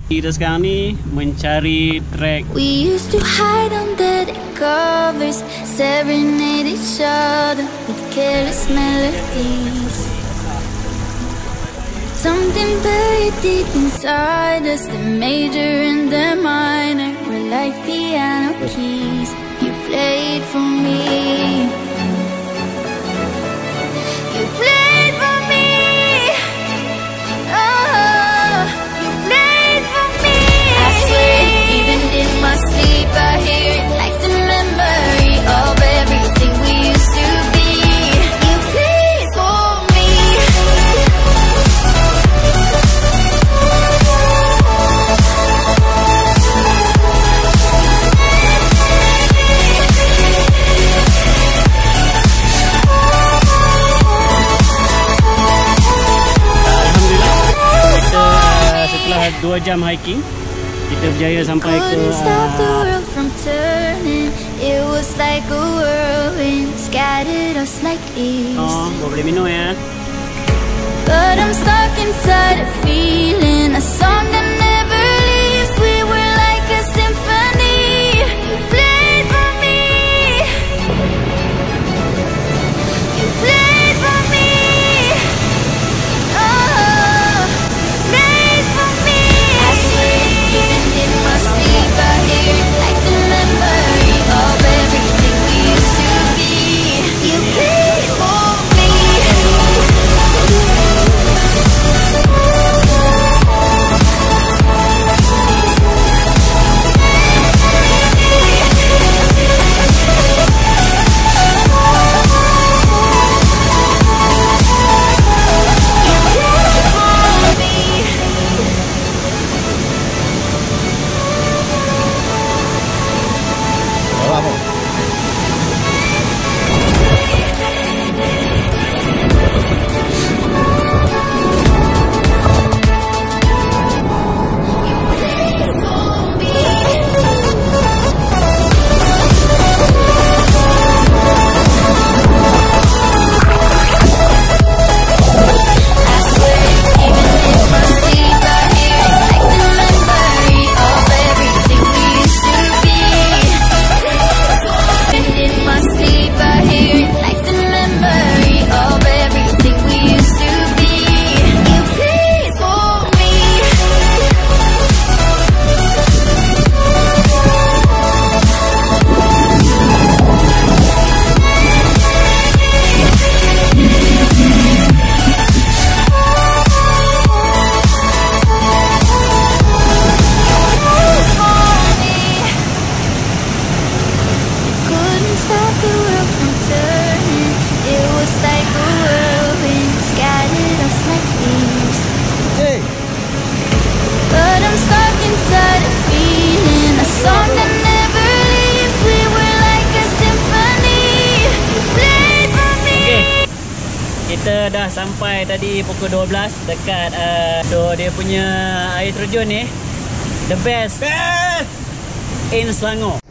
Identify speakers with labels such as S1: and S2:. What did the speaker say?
S1: Kita sekarang ni mencari track.
S2: We used to hide under the covers, serenade each other with careless melodies. Something buried deep inside us, the major and the minor were like piano keys. You played for me. You played for me. Oh, you played for me. I swear, even in my sleep, I hear it like the memory of everything we used to be. You played for me.
S1: Setelah 2 jam hiking, kita berjaya sampai ke boleh minum ya.
S2: But I'm stuck inside a feeling, a song that never leaves. We were like a symphony. You played for me. You played for me. Oh, you played for me. I swear, even in my sleep, I hear it like the memory of everything we used to be. You played for me.
S1: Kita dah sampai tadi pukul 12 dekat so dia punya air terjun ni the best in Selangor.